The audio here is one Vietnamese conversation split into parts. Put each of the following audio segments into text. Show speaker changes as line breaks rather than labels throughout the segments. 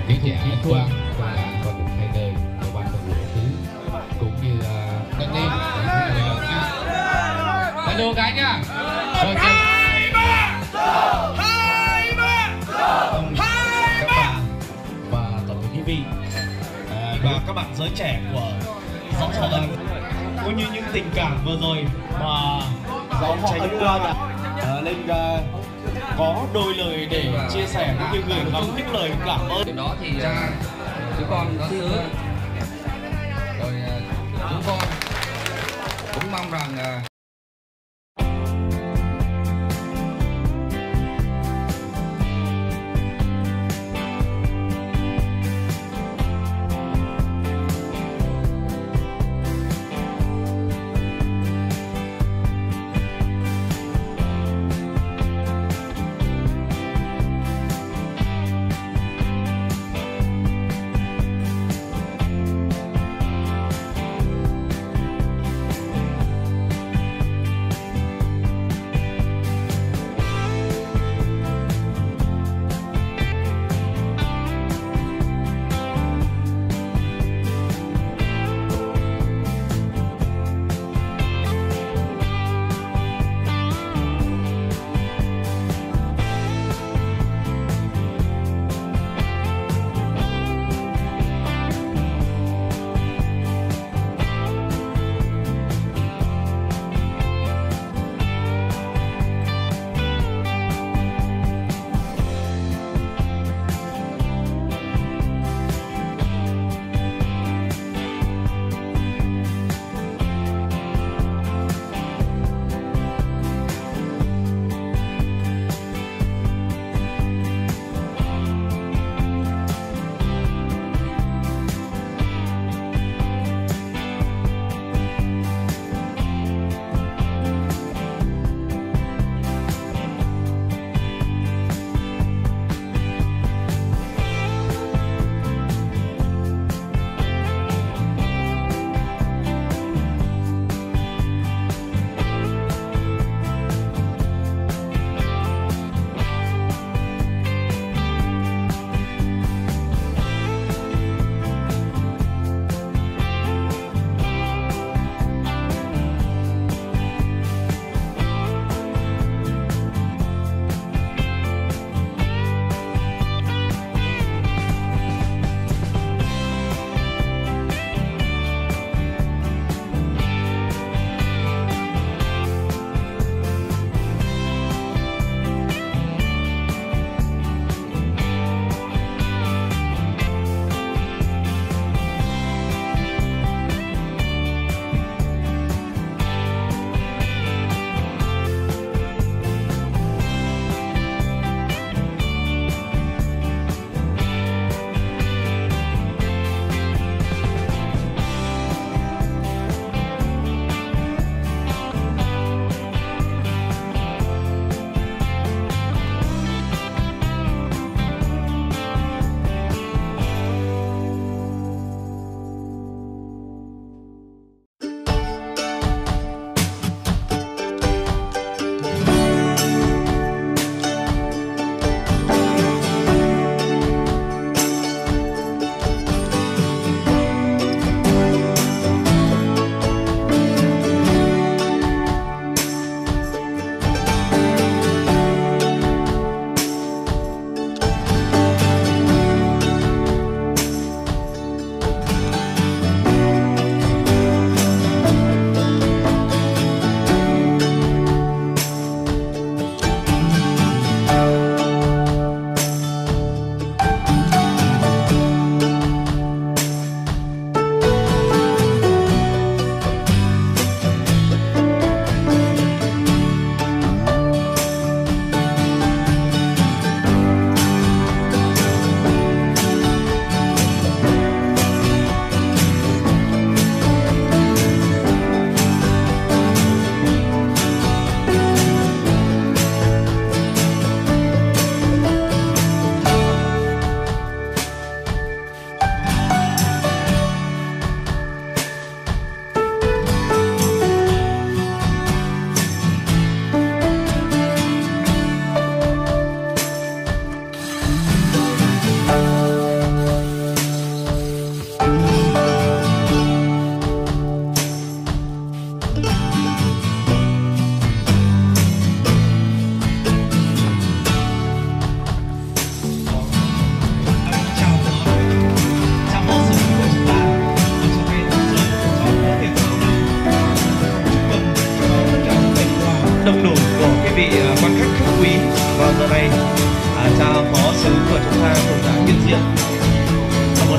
khán giả Anh Quang đã có được thay lời của ban thường vụ thứ cũng như Tân Niên đã đưa cái nha. Rồi hai ba
và tổng quý vị và các bạn giới trẻ của dòng họ Anh, cũng như những tình cảm vừa rồi mà dòng họ Anh Quang lên có đôi lời để chia sẻ cũng như gửi gắm những lời cảm ơn.
từ đó thì chúng con có hứa rồi chúng con cũng mong rằng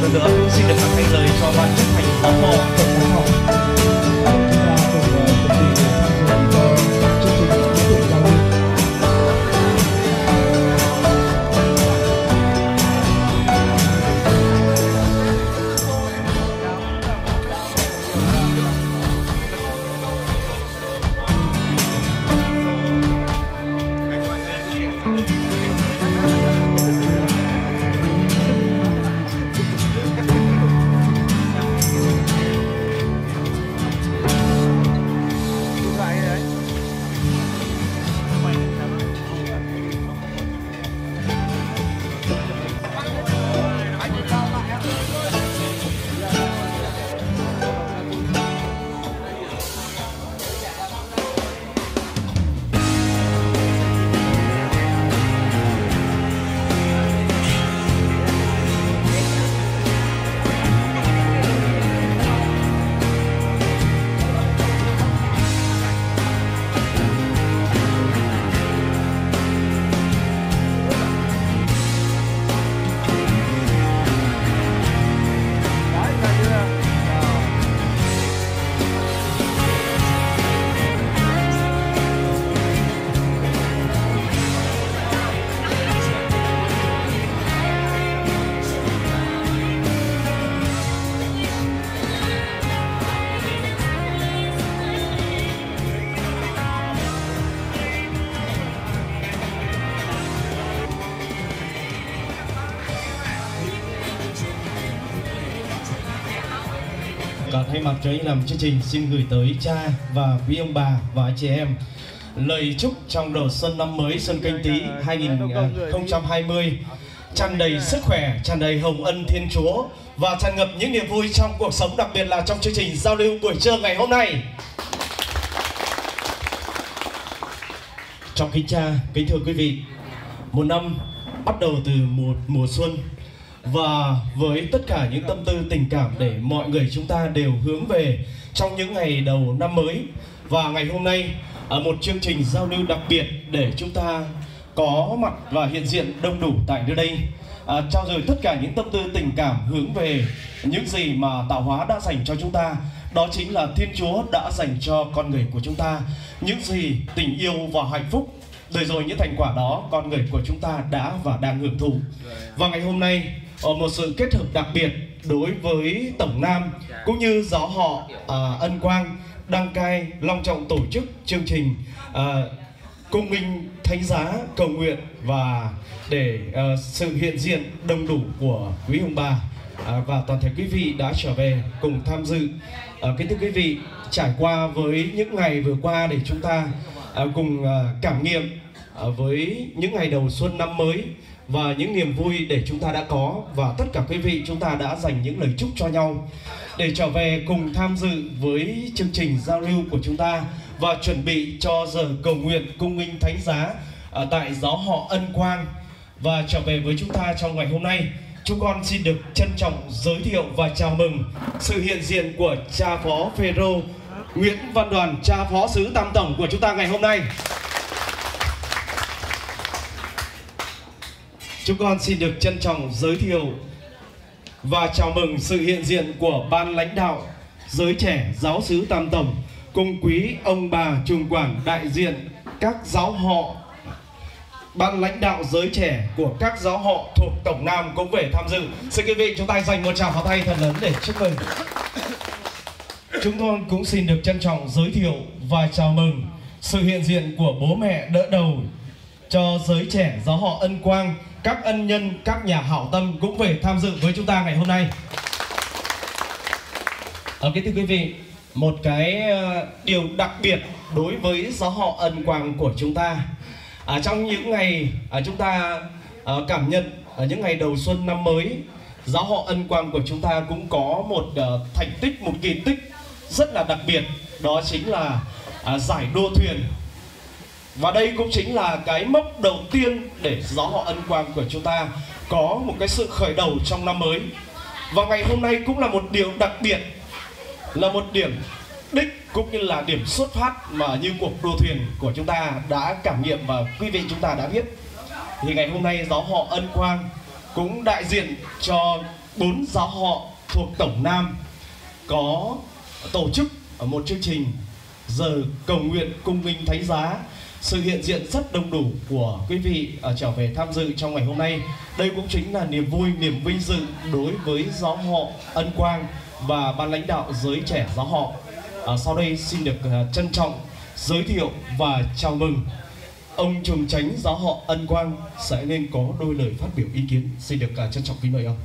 lần nữa cũng xin được cảm ơn lời cho ban chấp hành gió họ tổng giám họ. Thay mặt cho anh làm chương trình xin gửi tới cha và quý ông bà và anh chị em lời chúc trong đầu xuân năm mới Xuân Canh Tý 2020 tràn đầy sức khỏe, tràn đầy hồng ân Thiên Chúa và tràn ngập những niềm vui trong cuộc sống, đặc biệt là trong chương trình giao lưu buổi trưa ngày hôm nay. Trong kính cha, kính thưa quý vị, một năm bắt đầu từ một mùa xuân. Và với tất cả những tâm tư tình cảm để mọi người chúng ta đều hướng về trong những ngày đầu năm mới. Và ngày hôm nay một chương trình giao lưu đặc biệt để chúng ta có mặt và hiện diện đông đủ tại nơi đây, trao dồi tất cả những tâm tư tình cảm hướng về những gì mà tạo hóa đã dành cho chúng ta. Đó chính là Thiên Chúa đã dành cho con người của chúng ta những gì tình yêu và hạnh phúc. Để rồi những thành quả đó con người của chúng ta đã và đang hưởng thụ. Và ngày hôm nay một sự kết hợp đặc biệt đối với Tổng Nam cũng như giáo họ Ân Quang đăng cai long trọng tổ chức chương trình cung minh thánh giá cầu nguyện và để sự hiện diện đông đủ của quý ông bà và toàn thể quý vị đã trở về cùng tham dự. Kính thưa quý vị, trải qua với những ngày vừa qua để chúng ta cùng cảm nghiệm với những ngày đầu xuân năm mới và những niềm vui để chúng ta đã có, và tất cả quý vị chúng ta đã dành những lời chúc cho nhau để trở về cùng tham dự với chương trình giao lưu của chúng ta và chuẩn bị cho giờ cầu nguyện cung minh thánh giá tại giáo họ Ân Quang. Và trở về với chúng ta trong ngày hôm nay, chúng con xin được trân trọng giới thiệu và chào mừng sự hiện diện của cha phó Phêrô Nguyễn Văn Đoàn, cha phó xứ Tam Tổng của chúng ta ngày hôm nay. Chúng con xin được trân trọng giới thiệu và chào mừng sự hiện diện của ban lãnh đạo giới trẻ giáo xứ Tam Tổng cùng quý ông bà trùm quản đại diện các giáo họ, ban lãnh đạo giới trẻ của các giáo họ thuộc Tổng Nam cũng về tham dự. Xin quý vị chúng ta dành một tràng pháo tay thật lớn để chúc mừng. Chúng tôi cũng xin được trân trọng giới thiệu và chào mừng sự hiện diện của bố mẹ đỡ đầu cho giới trẻ giáo họ Ân Quang, các ân nhân, các nhà hảo tâm cũng về tham dự với chúng ta ngày hôm nay. Kính thưa quý vị, một cái điều đặc biệt đối với giáo họ Ân Quang của chúng ta, trong những ngày chúng ta cảm nhận những ngày đầu xuân năm mới, giáo họ Ân Quang của chúng ta cũng có một thành tích, một kỳ tích rất là đặc biệt, đó chính là giải đua thuyền. Và đây cũng chính là cái mốc đầu tiên để giáo họ Ân Quang của chúng ta có một cái sự khởi đầu trong năm mới. Và ngày hôm nay cũng là một điều đặc biệt, là một điểm đích cũng như là điểm xuất phát mà như cuộc đua thuyền của chúng ta đã cảm nghiệm và quý vị chúng ta đã biết. Thì ngày hôm nay giáo họ Ân Quang cũng đại diện cho 4 giáo họ thuộc Tổng Nam có tổ chức một chương trình giờ cầu nguyện cung nghinh thánh giá. Sự hiện diện rất đông đủ của quý vị trở về tham dự trong ngày hôm nay. Đây cũng chính là niềm vui, niềm vinh dự đối với giáo họ Ân Quang và ban lãnh đạo giới trẻ giáo họ. Sau đây xin được trân trọng giới thiệu và chào mừng ông Trùm Chánh giáo họ Ân Quang sẽ lên có đôi lời phát biểu ý kiến. Xin được trân trọng kính mời ông.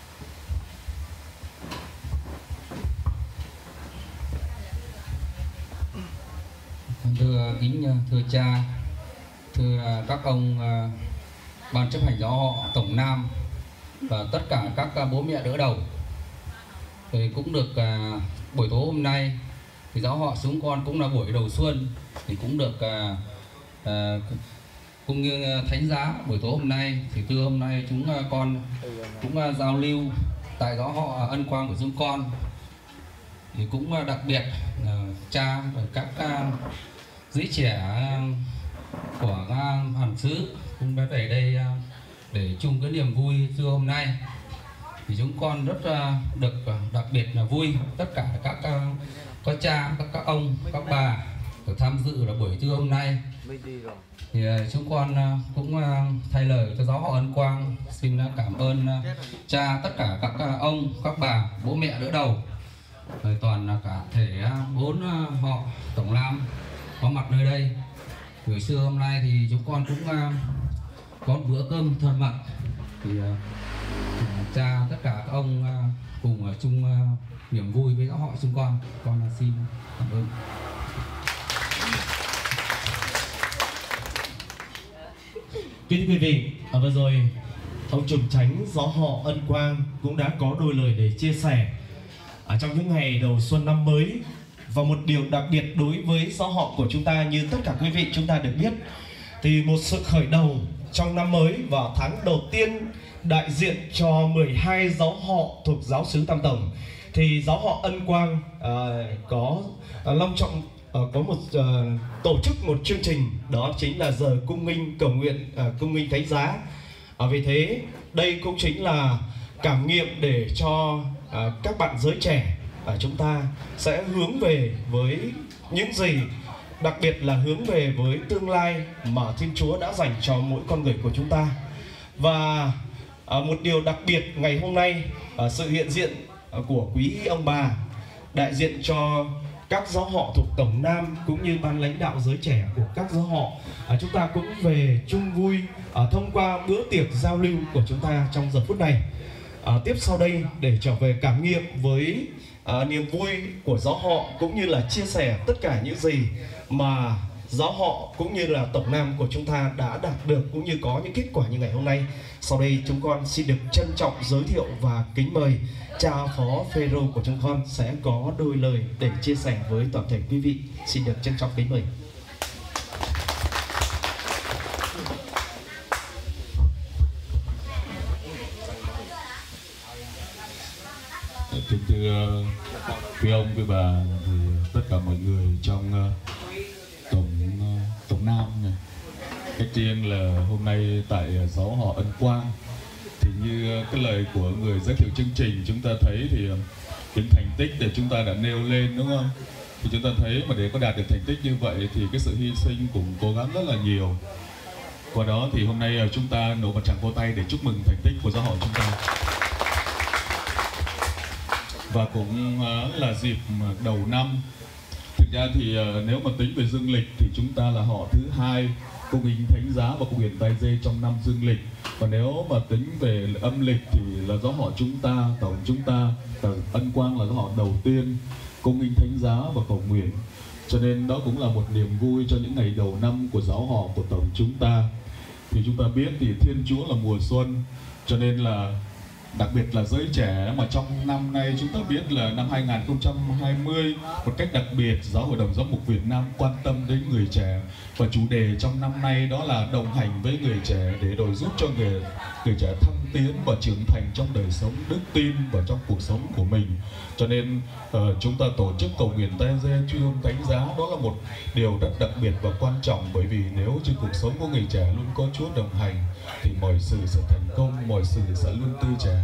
Thưa cha, thưa các ông ban chấp hành giáo họ Tổng Nam và tất cả các bố mẹ đỡ đầu, thì cũng được buổi tối hôm nay thì giáo họ chúng con cũng là buổi đầu xuân thì cũng được cũng như thánh giá buổi tối hôm nay. Thì thưa hôm nay chúng con cũng giao lưu tại giáo họ Ân Quang của chúng con, thì cũng đặc biệt cha và các giới trẻ của hàng xứ cũng đã về đây để chung cái niềm vui trưa hôm nay. Thì chúng con rất được đặc biệt là vui tất cả các có cha, các ông, các bà được tham dự là buổi trưa hôm nay. Thì chúng con cũng thay lời cho giáo họ Ân Quang xin cảm ơn cha, tất cả các ông, các bà, bố mẹ đỡ đầu, rồi toàn là cả thể 4 họ Tổng Nam có mặt nơi đây. Buổi trưa hôm nay thì chúng con cũng có một bữa cơm thân mật, thì cha, tất cả các ông cùng chung niềm vui với giáo họ chúng con xin cảm ơn.
Kính thưa quý vị, vừa rồi ông Trùm Chánh giáo họ Ân Quang cũng đã có đôi lời để chia sẻ trong những ngày đầu xuân năm mới. Và một điều đặc biệt đối với giáo họ của chúng ta, như tất cả quý vị chúng ta được biết, thì một sự khởi đầu trong năm mới vào tháng đầu tiên đại diện cho 12 giáo họ thuộc giáo xứ Tam Tổng, thì giáo họ Ân Quang có long trọng có một tổ chức một chương trình, đó chính là giờ cung nghinh cầu nguyện cung nghinh thánh giá. Vì thế đây cũng chính là cảm nghiệm để cho các bạn giới trẻ chúng ta sẽ hướng về với những gì, đặc biệt là hướng về với tương lai mà Thiên Chúa đã dành cho mỗi con người của chúng ta. Và một điều đặc biệt ngày hôm nay, sự hiện diện của quý ông bà đại diện cho các giáo họ thuộc Tổng Nam cũng như ban lãnh đạo giới trẻ của các giáo họ, chúng ta cũng về chung vui thông qua bữa tiệc giao lưu của chúng ta trong giờ phút này. Tiếp sau đây để trở về cảm nghiệm với niềm vui của giáo họ, cũng như là chia sẻ tất cả những gì mà giáo họ cũng như là Tổng Nam của chúng ta đã đạt được, cũng như có những kết quả như ngày hôm nay. Sau đây chúng con xin được trân trọng giới thiệu và kính mời cha phó Phêrô của chúng con sẽ có đôi lời để chia sẻ với toàn thể quý vị. Xin được trân trọng kính mời.
Kính thưa quý ông, quý bà, thì tất cả mọi người trong Tổng Nam này. Cách riêng là hôm nay tại giáo họ Ân Quang, thì như cái lời của người giới thiệu chương trình chúng ta thấy thì những thành tích để chúng ta đã nêu lên, đúng không? Thì chúng ta thấy mà để có đạt được thành tích như vậy thì cái sự hy sinh cũng cố gắng rất là nhiều. Qua đó thì hôm nay chúng ta nổ một tràng vỗ tay để chúc mừng thành tích của giáo họ chúng ta. Và cũng là dịp đầu năm. Thực ra thì nếu mà tính về dương lịch thì chúng ta là họ thứ hai cung nghinh thánh giá và cung hiến tay dê trong năm dương lịch. Và nếu mà tính về âm lịch thì là giáo họ chúng ta, tổng chúng ta, Ân Quang là giáo họ đầu tiên cung nghinh thánh giá và cầu nguyện. Cho nên đó cũng là một niềm vui cho những ngày đầu năm của giáo họ của tổng chúng ta. Thì chúng ta biết thì Thiên Chúa là mùa xuân, cho nên là đặc biệt là giới trẻ mà trong năm nay chúng ta biết là năm 2020 một cách đặc biệt Giáo hội Đồng Giám mục Việt Nam quan tâm đến người trẻ, và chủ đề trong năm nay đó là đồng hành với người trẻ để rồi giúp cho người trẻ thăng tiến và trưởng thành trong đời sống đức tin và trong cuộc sống của mình. Cho nên chúng ta tổ chức cầu nguyện tay dê truy hôn thánh giá, đó là một điều rất đặc biệt và quan trọng, bởi vì nếu trên cuộc sống của người trẻ luôn có Chúa đồng hành thì mọi sự sẽ thành công, mọi sự sẽ luôn tươi trẻ.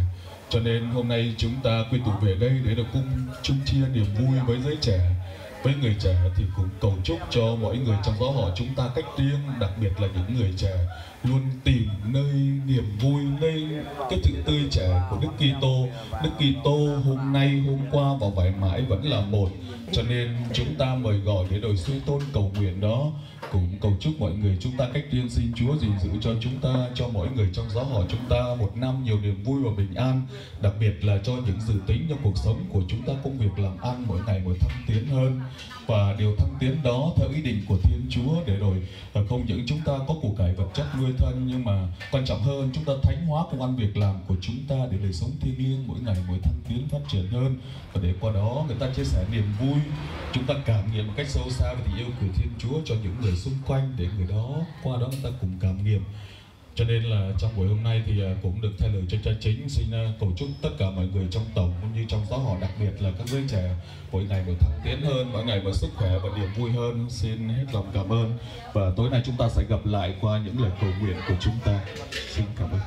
Cho nên hôm nay chúng ta quy tụ về đây để được chung chia niềm vui với giới trẻ. Với người trẻ thì cũng cầu chúc cho mỗi người trong giáo họ chúng ta cách riêng, đặc biệt là những người trẻ luôn tìm nơi niềm vui, nơi cái sự tươi trẻ của Đức Kitô. Đức Kitô hôm nay, hôm qua và mãi mãi vẫn là một. Cho nên chúng ta mời gọi để đổi suy tôn cầu nguyện đó. Cũng cầu chúc mọi người chúng ta cách riêng, xin Chúa gìn giữ cho chúng ta, cho mỗi người trong giáo họ chúng ta một năm nhiều niềm vui và bình an. Đặc biệt là cho những dự tính trong cuộc sống của chúng ta, công việc làm ăn mỗi ngày một thăng tiến hơn. Và điều thăng tiến đó theo ý định của Thiên Chúa, để rồi không những chúng ta có của cải vật chất nuôi thân, nhưng mà quan trọng hơn chúng ta thánh hóa công ăn việc làm của chúng ta để đời sống thiêng liêng mỗi ngày mỗi thăng tiến phát triển hơn. Và để qua đó người ta chia sẻ niềm vui, chúng ta cảm nghiệm một cách sâu xa về tình yêu của Thiên Chúa cho những người xung quanh, để người đó qua đó người ta cùng cảm nghiệm. Cho nên là trong buổi hôm nay thì cũng được thay lời cho cha chính xin cầu chúc tất cả mọi người trong tổng cũng như trong giáo họ, đặc biệt là các giới trẻ mỗi ngày một thăng tiến hơn, mỗi ngày một sức khỏe và niềm vui hơn. Xin hết lòng cảm ơn, và tối nay chúng ta sẽ gặp lại qua những lời cầu nguyện của chúng ta. Xin cảm ơn.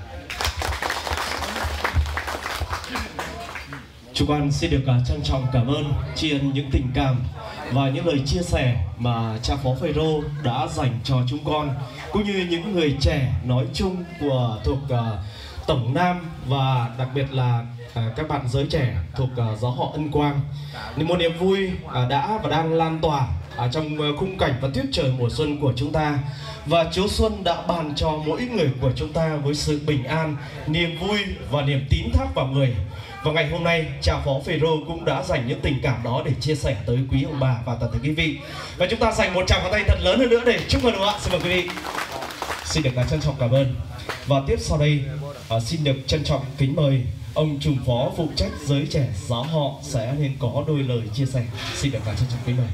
Chúng con xin được trân trọng cảm ơn, tri ân những tình cảm và những lời chia sẻ mà cha Phó Phêrô đã dành cho chúng con, cũng như những người trẻ nói chung thuộc Tổng Nam, và đặc biệt là các bạn giới trẻ thuộc giáo họ Ân Quang. Một niềm vui đã và đang lan tỏa trong khung cảnh và tiết trời mùa xuân của chúng ta. Và Chúa Xuân đã ban cho mỗi người của chúng ta với sự bình an, niềm vui và niềm tín thác vào người. Và ngày hôm nay, cha Phó Phêrô cũng đã dành những tình cảm đó để chia sẻ tới quý ông bà và toàn thể quý vị. Và chúng ta dành một tràng pháo tay thật lớn hơn nữa để chúc mừng ạ. Xin mời quý vị. Xin được trân trọng cảm ơn. Và tiếp sau đây, xin được trân trọng kính mời ông trùm phó phụ trách giới trẻ giáo họ sẽ nên có đôi lời chia sẻ. Xin được trân trọng kính mời.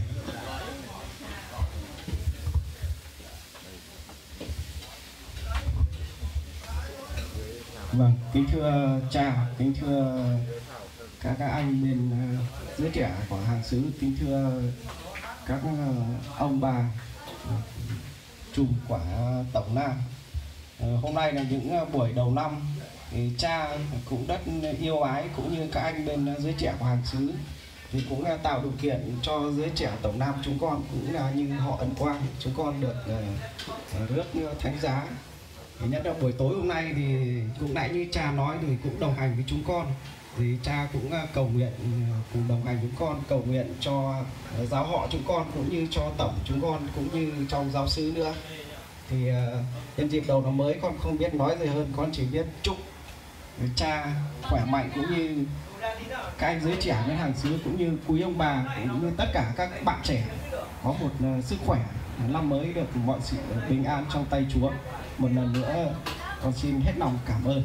Vâng, kính thưa cha, kính thưa các anh bên giới trẻ của hàng xứ, kính thưa các ông bà trùm của Tổng Nam. Hôm nay là những buổi đầu năm, thì cha cũng rất yêu ái, cũng như các anh bên giới trẻ của hàng xứ thì cũng tạo điều kiện cho giới trẻ Tổng Nam chúng con, cũng là như họ Ân Quang, chúng con được rước thánh giá. Nhất là buổi tối hôm nay thì cũng nãy như cha nói thì cũng đồng hành với chúng con, thì cha cũng cầu nguyện cùng đồng hành với con, cầu nguyện cho giáo họ chúng con, cũng như cho tổng chúng con, cũng như trong giáo xứ nữa. Thì nhân dịp đầu năm mới con không biết nói gì hơn, con chỉ biết chúc cha khỏe mạnh, cũng như các anh giới trẻ bên hàng xứ, cũng như quý ông bà, cũng như tất cả các bạn trẻ có một sức khỏe, năm mới được mọi sự bình an trong tay Chúa. Một lần nữa con xin hết lòng cảm ơn.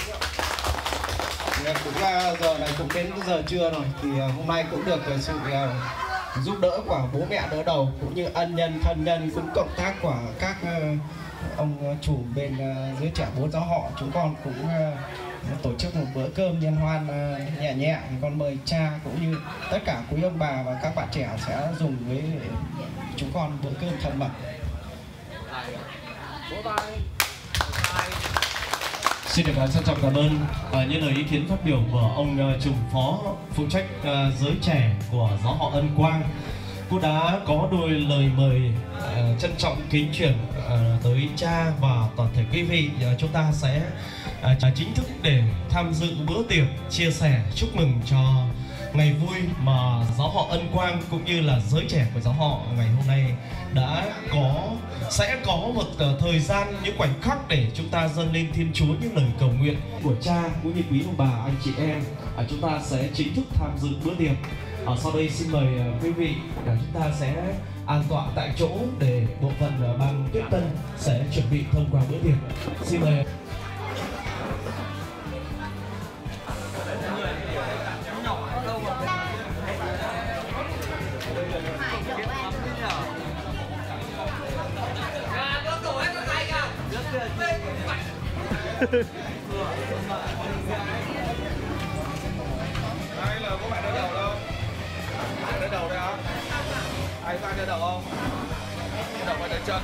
Thì cũng giờ này cũng đến giờ trưa rồi, thì hôm nay cũng được sự giúp đỡ của bố mẹ đỡ đầu, cũng như ân nhân thân nhân, cũng cộng tác của các ông chủ bên giới trẻ 4 giáo họ. Chúng con cũng tổ chức một bữa cơm liên hoan nhẹ nhẹ. Con mời cha cũng như tất cả quý ông bà và các bạn trẻ sẽ dùng với chúng con bữa cơm thân mật.
Xin được trân trọng cảm ơn những lời ý kiến phát biểu của ông trùm phó phụ trách giới trẻ của giáo họ Ân Quang, cũng đã có đôi lời mời trân trọng kính chuyển tới cha và toàn thể quý vị. Chúng ta sẽ chính thức để tham dự bữa tiệc chia sẻ chúc mừng cho ngày vui mà giáo họ Ân Quang cũng như là giới trẻ của giáo họ ngày hôm nay sẽ có một thời gian, những khoảnh khắc để chúng ta dâng lên Thiên Chúa những lời cầu nguyện của cha cũng như quý ông bà, anh chị em. Chúng ta sẽ chính thức tham dự bữa tiệc. Sau đây xin mời quý vị, chúng ta sẽ an tọa tại chỗ để bộ phận ban tiếp tân sẽ chuẩn bị thông qua bữa tiệc. Xin mời.
Đây là có bạn đỡ đầu đâu? Bạn đỡ đầu đây hả? Ai có ai đỡ đầu không? Đỡ đầu hay đỡ chân?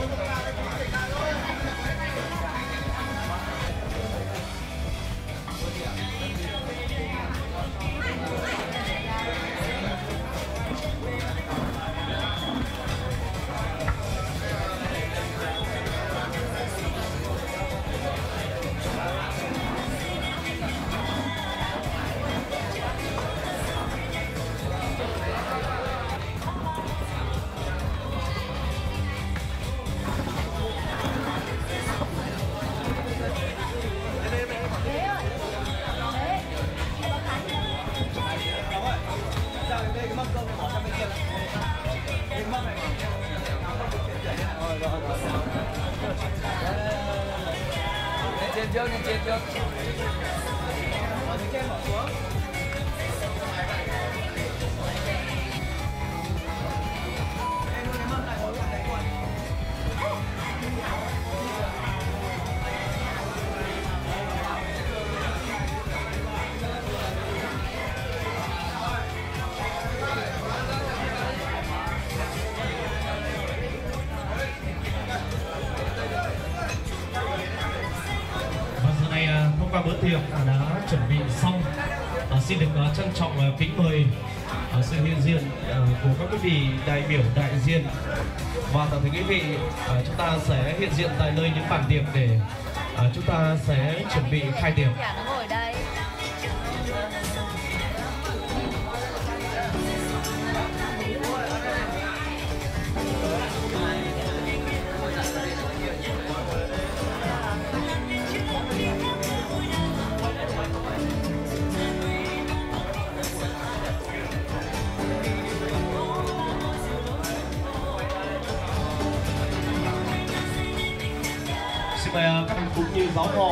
Lên trên trước. Trên bỏ xuống.
Thông qua bữa tiệc đã chuẩn bị xong, xin được trân trọng kính mời sự hiện diện của các quý vị đại biểu đại diện và toàn thể quý vị, chúng ta sẽ hiện diện tại nơi những bàn tiệc để chúng ta sẽ chuẩn bị khai tiệc. Xin mời các anh cũng như giáo họ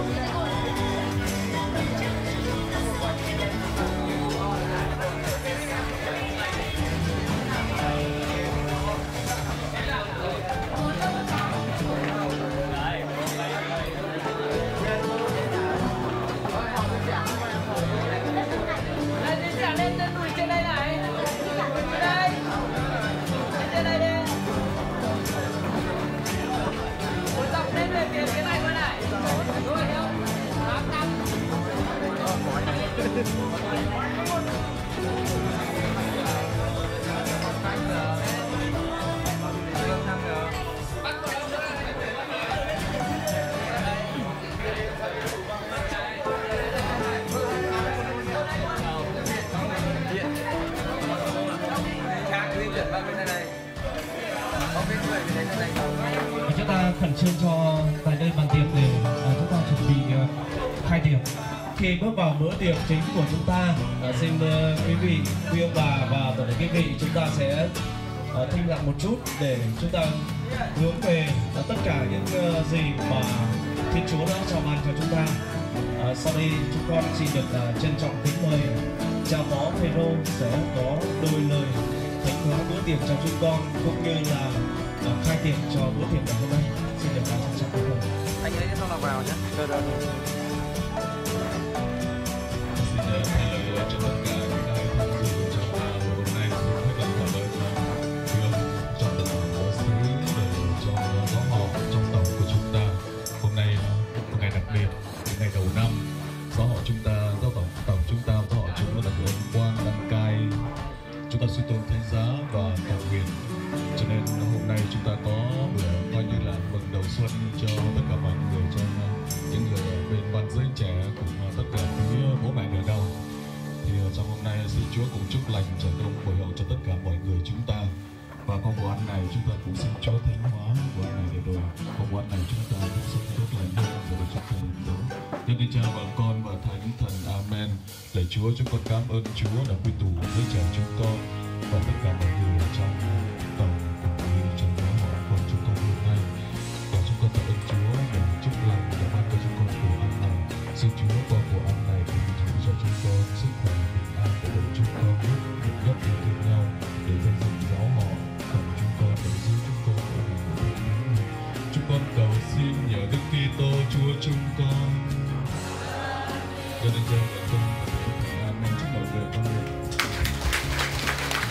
chúng ta khẩn trương cho tại đây bàn tiệc để chúng ta chuẩn bị khai tiệc. Khi bước vào bữa tiệc chính của chúng ta, xin quý vị, quý ông bà và toàn thể quý vị, chúng ta sẽ thinh lặng một chút để chúng ta hướng về tất cả những gì mà Thiên Chúa đã trao ban cho chúng ta. Sau đây chúng con xin được trân trọng kính mời cha phó Phêrô sẽ có đôi lời thánh hóa bữa tiệc cho chúng con cũng như là khai tiệc cho bữa tiệc ngày hôm nay. Xin được trân trọng kính mời.
Anh ấy xong là vào nhé.
Xin thay lời cho tất cả những ai tham dự trong buổi hôm nay. Xin hết lòng cảm ơn Chúa trong tận của xứ để cho giáo họ trong tổng của chúng ta. Hôm nay một ngày đặc biệt, một ngày đầu năm, giáo họ chúng ta, giáo tổng chúng ta, giáo họ chúng ta được ơn quang đăng cai. Chúng ta suy tôn thánh giá và cầu nguyện. Cho nên hôm nay chúng ta có bữa coi như là mừng đầu xuân cho tất cả mọi người, cho những người ở bên ban giới trẻ cùng tất cả phía bố mẹ người đâu. Thì trong hôm nay xin Chúa cùng chúc lành trở đông bồi hậu cho tất cả mọi người chúng ta. Và qua bữa ăn này chúng ta cũng xin Chúa thánh hóa bữa ăn này để rồi qua bữa ăn này chúng ta cũng sống tốt lành hơn và được chúng ta nhận dấu. Nhân đi Cha và Con và Thánh Thần. Amen. Lạy Chúa, chúng con cảm ơn Chúa đã quy tụ giới trẻ chúng con và tất cả mọi người ở trong tổng cũng như trong giáo họ của chúng con hôm nay. Và chúng con tạ ơn Chúa để chúc lành đã ban cho chúng con bữa ăn này. Xin Chúa qua bữa ăn này thì cho chúng con sức khỏe, bình an để được chúng con được nhất yêu thương nhau để xây dựng giáo họ còn chúng con để giữ chúng con ở bình an. Chúng con cầu xin nhờ Đức Kitô Chúa chúng con. Cho nên Cha và Con. Amen. Chúc mọi người con.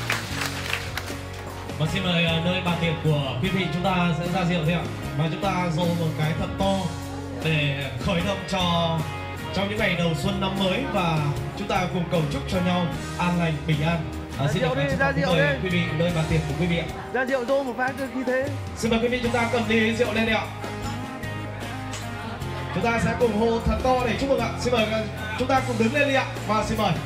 Và xin mời nơi bàn tiệc của quý vị chúng ta sẽ ra rượu đi ạ. Và chúng ta dồ một cái thật to để khởi động cho trong những ngày đầu xuân năm mới, và chúng ta cùng cầu chúc cho nhau an lành bình an. Xin mời quý vị nơi bàn tiệc của quý vị ạ.
Ra rượu dô một phát như thế.
Xin mời quý vị chúng ta cầm ly rượu lên đi ạ. Chúng ta sẽ cùng hô thật to để chúc mừng ạ. Xin mời chúng ta cùng đứng lên đi ạ. Và xin mời.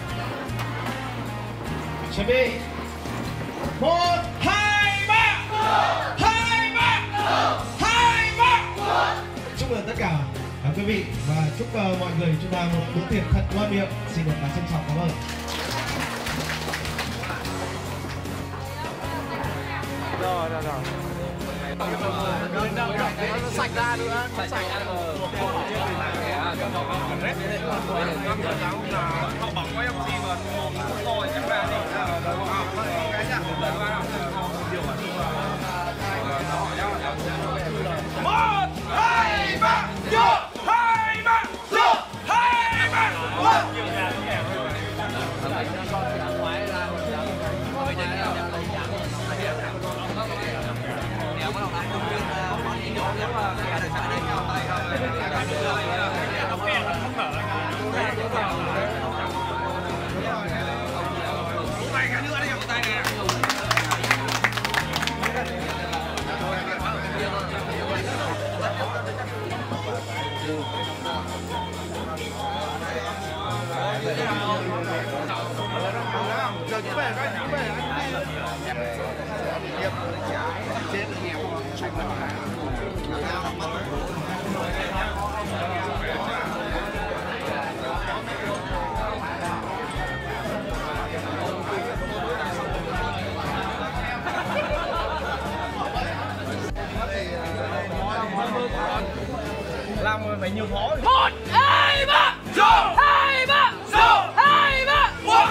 Chuẩn bị. 1, 2, 3. 2, 3. 2, 3. Chúc mừng tất cả quý vị và chúc mọi người chúng ta một bữa tiệc thật ngon miệng. Xin được trân trọng cảm ơn.
Rồi. Sạch ra nữa, sạch ra rồi. Không bỏng quá em gì mà rồi chắc là đi. Cái nhạc của mình vào. Một, hai, ba, vô, hai, ba, vô, hai, ba, vô. Làm phải nhiều phó. 1, 2, 3. Vô. 2, 3. Vô. 2, 3. Vô.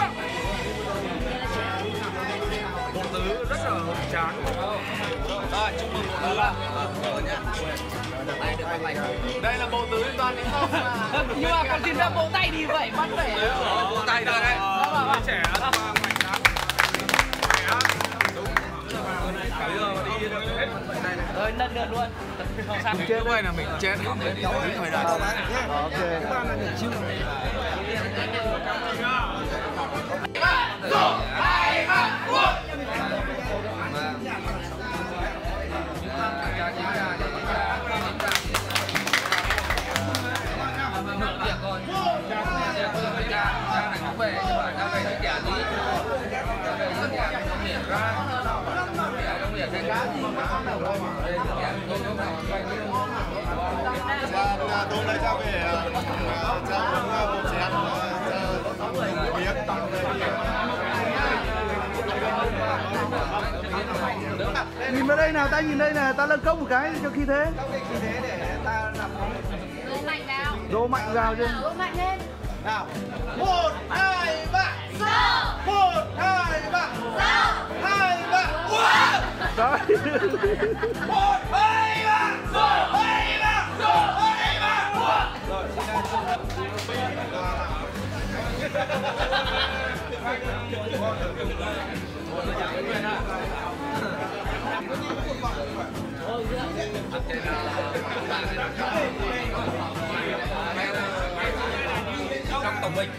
Bộ tứ rất là hoành tráng. Rồi, chúc mừng bộ tứ ạ. Đây là bộ tứ toàn những không.
Nhưng mà còn tìm ra bộ tay thì vậy, bắt phải.
Bộ tay đây đấy. Trẻ lắm mà mạnh lắm. Đúng. Bây giờ mà đi được hết.
Rồi, lần lượt luôn.
Lúc này là mình chết không phải đi thời đại. Ok. Tôi lấy ra về cho uống một chén biết. Nhìn vào đây nào, ta nhìn đây này, ta lên cốc một cái cho khí thế. Khí thế để ta làm
Đổ mạnh vào.
đổ mạnh vào chứ.
Đổ mạnh lên.
Nào. 1, 2, 3.
Sao?
1, 2, 3.
Sao?
2, 3. Wow! Đấy. 1, 2, 3. 1, 2, 3. 1, 2, 3. Rồi, trong tổng mình.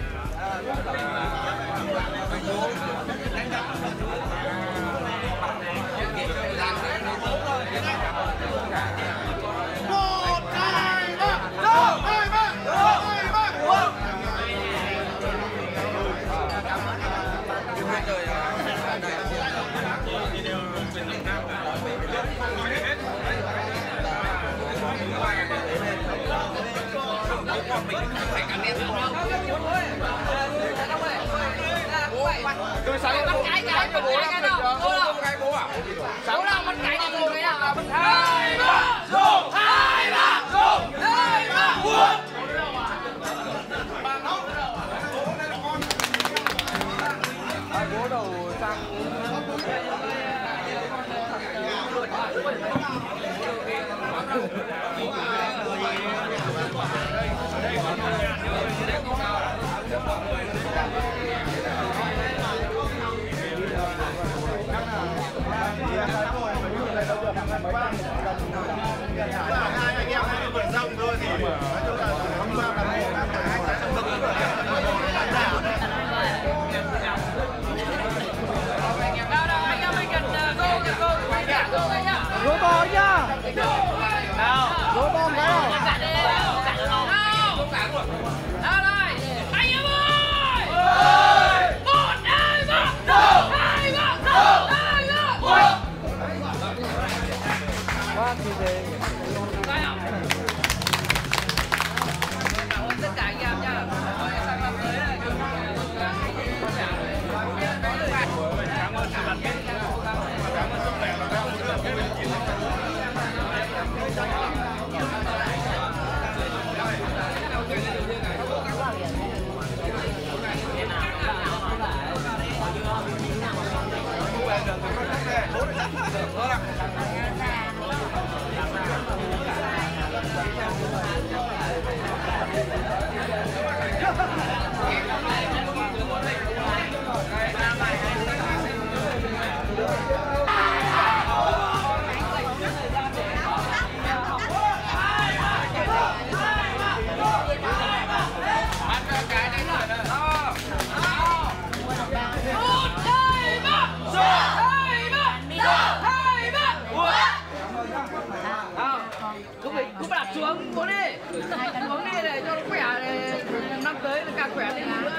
Tôi sáng bắt cái bố làm được chưa? Bố cái bố à? Bố nào bắt cái thì cái nào là bắt 2, 3, vô, 2, 3, vô, 2, 3, vô. Hai bố đầu sang Rối to nhá. Nào. Rối to cái nào.
Nào đây. Anh em ơi. 1 2 3. 2 3. 2 3.
Ba thì về.
Cảm ơn tất cả anh em nha. Sang năm tới này.
Cảm ơn sự đoàn kết. Cảm ơn sức khỏe và cảm ơn sự đoàn kết.
Cứ đặt xuống uống đi để cho nó khỏe, năm tới nó càng khỏe lên nữa.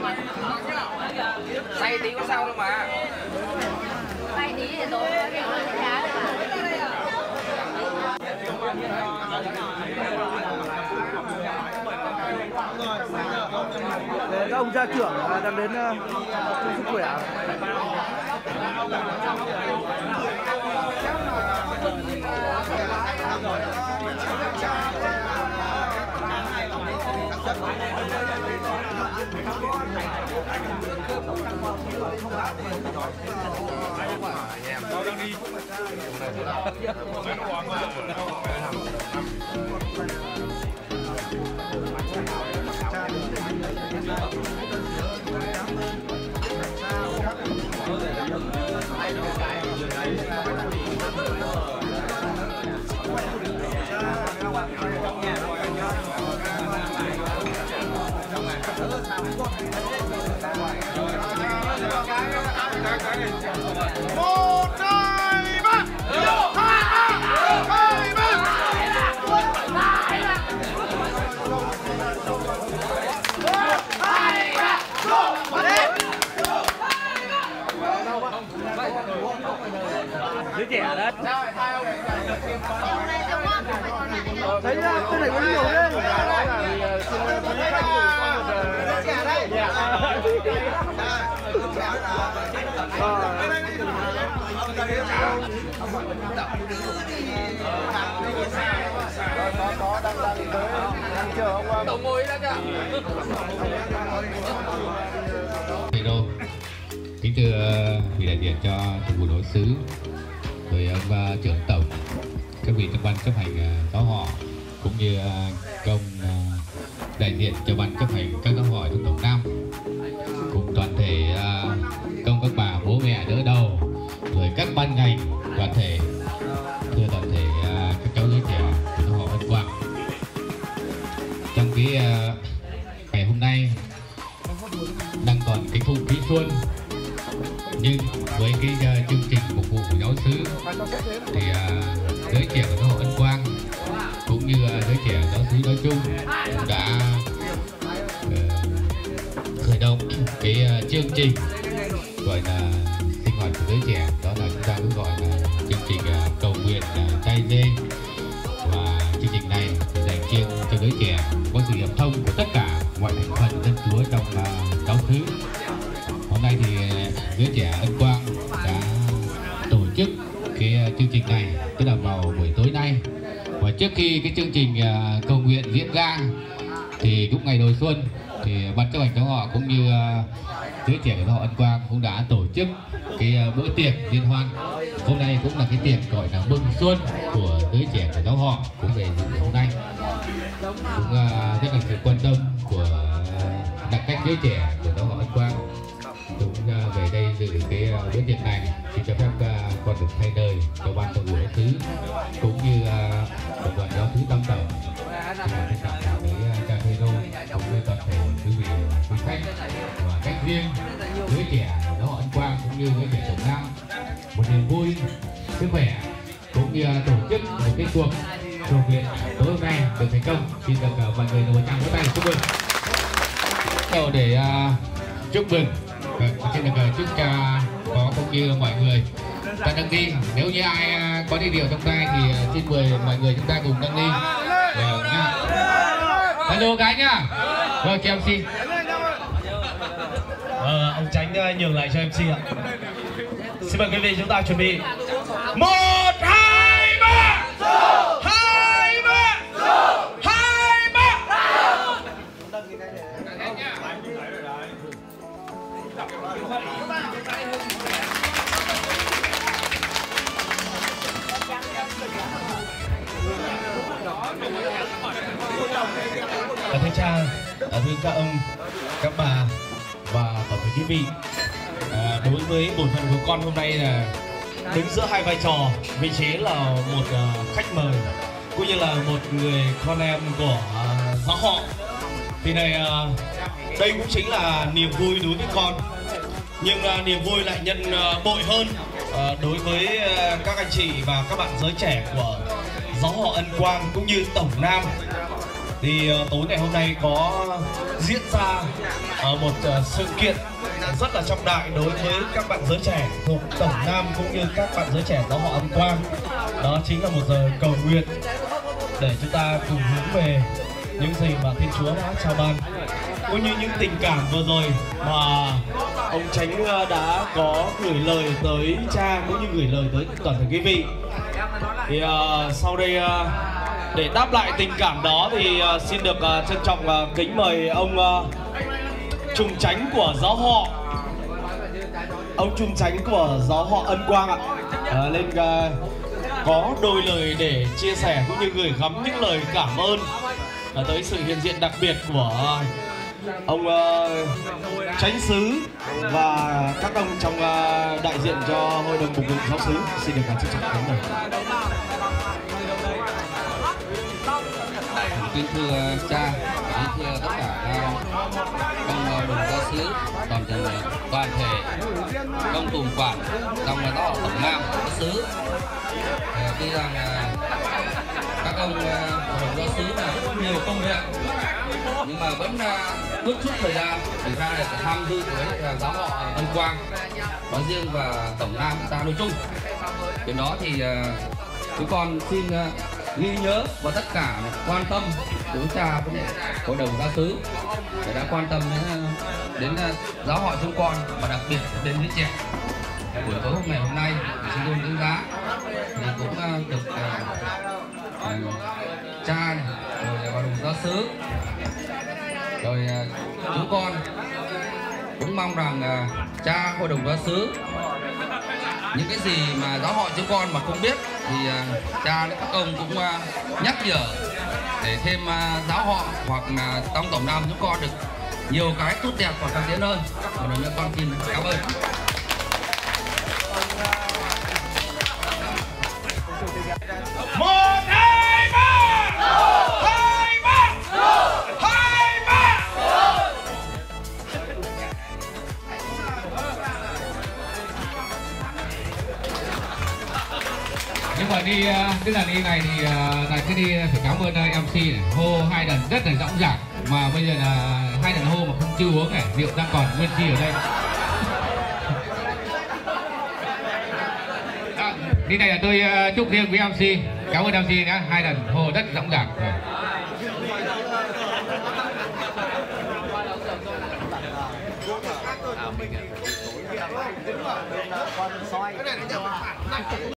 Say tí có sao đâu mà. Say tí thì tôi cái giá
Để các ông gia trưởng đang đến chung sức khỏe. Đứa trẻ đấy. Thấy nhá, cái này có nhiều lên. Đứa trẻ đây.
Tổng ngồi ra kìa.
Thầy Đô, kính thưa vị đại diện cho thường vụ đối xứ, rồi ông trưởng tổng, các vị trong ban chấp hành giáo họ, cũng như công đại diện cho ban chấp hành các giáo họ trong tổng Nam, cùng toàn thể công các bà bố mẹ đỡ đầu, rồi các ban ngành đoàn thể, thưa toàn thể các cháu giới trẻ của giáo họ Ân Quang. Trong cái ngày hôm nay đang còn cái không khí xuân, nhưng với cái chương trình phục vụ của giáo xứ thì giới trẻ của giáo hội Ân Quang cũng như giới trẻ giáo xứ nói chung cũng đã khởi động cái chương trình gọi là sinh hoạt của giới trẻ, đó là chúng ta cũng gọi là chương trình cầu nguyện tay dê. Và chương trình này dành riêng cho giới trẻ, có sự hiệp thông của tất cả mọi thành phần dân chúa trong giáo xứ. Hôm nay thì giới trẻ Ân Quang đã tổ chức cái chương trình này, tức là vào buổi tối nay. Và trước khi cái chương trình cầu nguyện diễn ra thì cũng ngày đầu xuân thì ban chấp hành giáo họ cũng như giới trẻ của giáo họ Ân Quang cũng đã tổ chức cái bữa tiệc liên hoan. Hôm nay cũng là cái tiệc gọi là mừng xuân của giới trẻ của giáo họ cũng về dự hôm nay. Cũng rất là sự quan tâm của đặc cách giới trẻ của giáo họ Ân Quang cũng về đây dự cái bữa tiệc này. Xin cho phép con được thay lời cho ban thường vụ giáo xứ cũng như tập đoàn giáo xứ Tam Tầng. Xin trân trọng chào với cha Thầy Đô cũng như toàn thể quý vị quý khách, và cách riêng giới trẻ của giáo họ Ân Quang cũng như giới trẻ Tổng Nam một niềm vui, sức khỏe
cũng như tổ chức một cái cuộc trò chuyện tối hôm nay được thành công. Xin được mọi người một tràng vỗ tay để chúc mừng. Đầu để chúc mừng, xin được chúc cho có cũng như mọi người ta nâng ly. Nếu như ai có đi rượu trong tay thì xin mời mọi người chúng ta cùng nâng ly. Hello cái nhá. Vâng, cho MC.
Ông Tránh nhường lại cho MC ạ. Xin mời quý vị chúng ta chuẩn bị 1, 2, 3. 2, 3. 2, 3. Thưa cha, thưa các ông, các bà và toàn thể quý vị, đối với bổn phận của con hôm nay là đứng giữa hai vai trò, vị trí là một khách mời cũng như là một người con em của giáo họ, thì này đây cũng chính là niềm vui đối với con, nhưng niềm vui lại nhân bội hơn đối với các anh chị và các bạn giới trẻ của giáo họ Ân Quang cũng như Tổng Nam. Thì tối ngày hôm nay có diễn ra một sự kiện rất là trọng đại đối với các bạn giới trẻ thuộc Tổng Nam cũng như các bạn giới trẻ giáo họ Ân Quang. Đó chính là một giờ cầu nguyện để chúng ta cùng hướng về những gì mà Thiên Chúa đã trao ban, cũng như những tình cảm vừa rồi mà ông Tránh đã có gửi lời tới cha cũng như gửi lời tới toàn thể quý vị. Thì sau đây để đáp lại tình cảm đó thì xin được trân trọng kính mời ông Trùng Chánh của giáo họ, ông Trùng Chánh của giáo họ Ân Quang ạ, lên có đôi lời để chia sẻ cũng như gửi gắm những lời cảm ơn tới sự hiện diện đặc biệt của ông Chánh xứ và các ông trong đại diện cho Hội đồng Mục vụ Giáo xứ. Xin được trân trọng kính mời.
Kính thưa cha, kính thưa tất cả ông đồng giáo xứ, toàn thể công tùng quản trong giáo họ Tổng Nam giáo xứ. Tuy rằng các ông đồng giáo xứ là rất nhiều công việc, nhưng mà vẫn bước chút thời gian để ra để tham dự với giáo họ Ân Quang nói riêng và Tổng Nam ta nói chung. Cái đó thì chúng con xin ghi nhớ và tất cả quan tâm của cha với hội đồng giáo xứ để đã quan tâm đến giáo họ chúng con và đặc biệt đến giới trẻ. Buổi tối ngày hôm nay chúng tôi đánh giá thì cũng được cha này, rồi hội đồng giáo xứ, rồi chúng con cũng mong rằng cha hội đồng giáo xứ những cái gì mà giáo họ chúng con mà không biết thì cha các ông cũng nhắc nhở để thêm giáo họ hoặc là trong Tổng Nam chúng con được nhiều cái tốt đẹp và càng tiến hơn. Một lần nữa con xin cảm ơn.
Một, hai, ba. 2, 3. 2, 3.
Nhưng mà đi tức là đi này thì là cái đi phải cảm ơn MC này, hô 2 lần rất là dõng dạc, mà bây giờ là 2 lần hô mà không chưa uống này, rượu đang còn nguyên chi ở đây. Đi này là tôi chúc riêng với MC, cảm ơn MC nhé, 2 lần hô rất dõng dạc.